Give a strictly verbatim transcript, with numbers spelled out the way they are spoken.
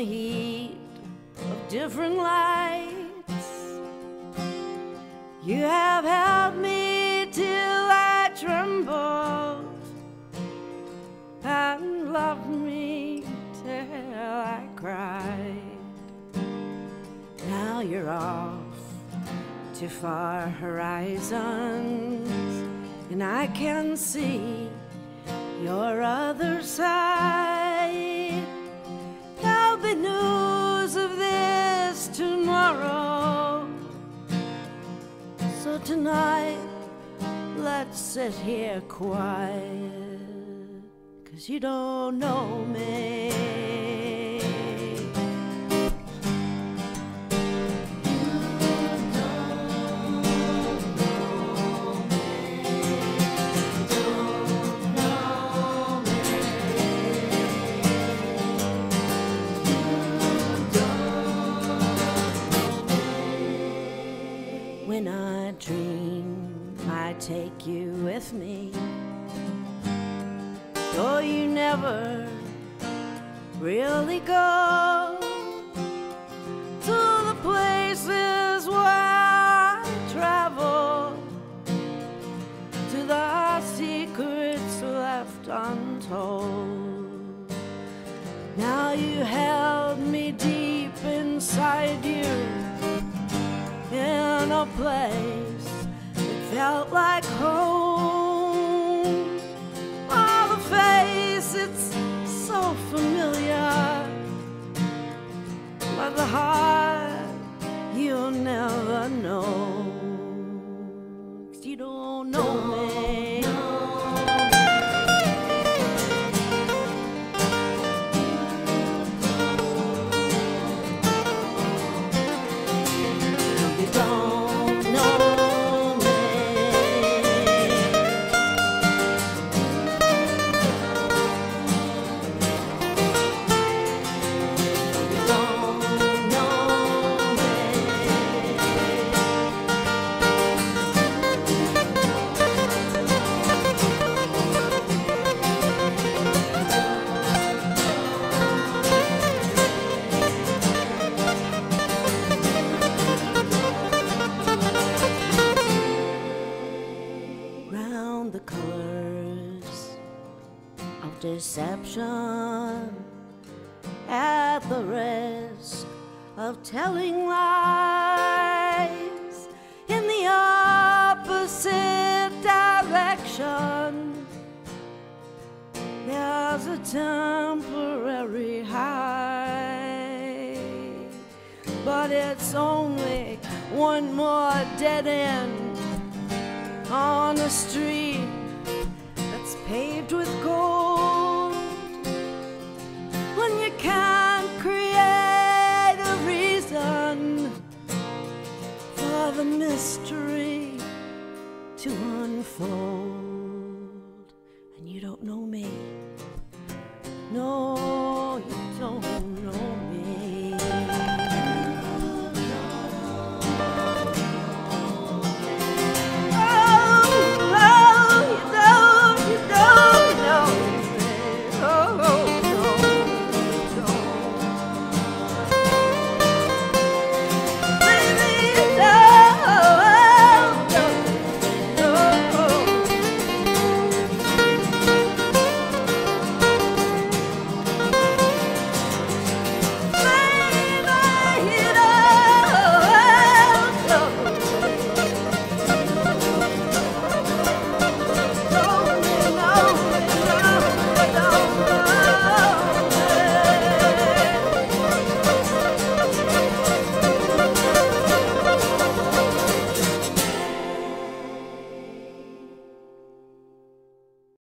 the heat of different lights. You have held me till I trembled and loved me till I cried. Now you're off to far horizons, and I can see your other side. There'll be news of this tomorrow, so tonight let's sit here quiet, 'cause you don't know me. When I dream, I take you with me, though you never really go to the places where I travel, to the secrets left untold. Now you held me deep inside you, in a place that felt like home. Oh, the face, it's so familiar, but the heart, you'll never know, 'cause you don't know me. The colors of deception, at the risk of telling lies in the opposite direction. There's a temporary high, but it's only one more dead end on a street that's paved with gold.